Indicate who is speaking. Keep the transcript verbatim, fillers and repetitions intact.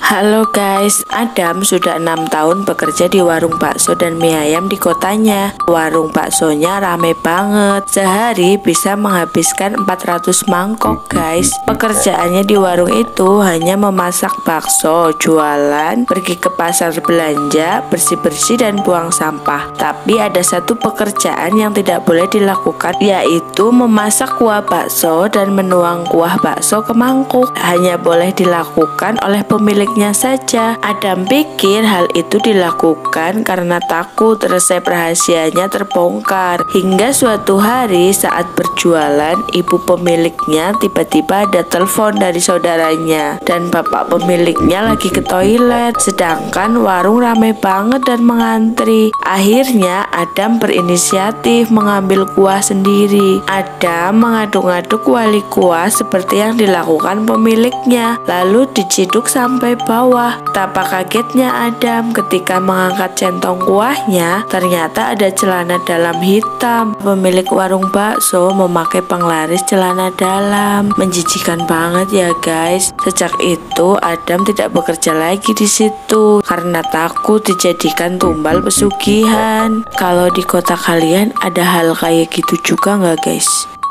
Speaker 1: Halo guys, Adam sudah enam tahun bekerja di warung bakso dan mie ayam di kotanya. Warung baksonya rame banget, sehari bisa menghabiskan empat ratus mangkok guys. Pekerjaannya di warung itu hanya memasak bakso, jualan, pergi ke pasar belanja, bersih-bersih dan buang sampah. Tapi ada satu pekerjaan yang tidak boleh dilakukan, yaitu memasak kuah bakso dan menuang kuah bakso ke mangkuk. Hanya boleh dilakukan oleh pemilik saja. Adam pikir hal itu dilakukan karena takut resep rahasianya terbongkar. Hingga suatu hari saat berjualan, ibu pemiliknya tiba-tiba ada telepon dari saudaranya dan bapak pemiliknya lagi ke toilet, sedangkan warung ramai banget dan mengantri. Akhirnya Adam berinisiatif mengambil kuah sendiri. Adam mengaduk-aduk wali kuah seperti yang dilakukan pemiliknya, lalu diciduk sampai bawah. Betapa kagetnya Adam ketika mengangkat centong kuahnya, ternyata ada celana dalam hitam. Pemilik warung bakso memakai penglaris celana dalam. Menjijikan banget ya guys. Sejak itu Adam tidak bekerja lagi di situ karena takut dijadikan tumbal pesugihan. Kalau di kota kalian ada hal kayak gitu juga nggak guys?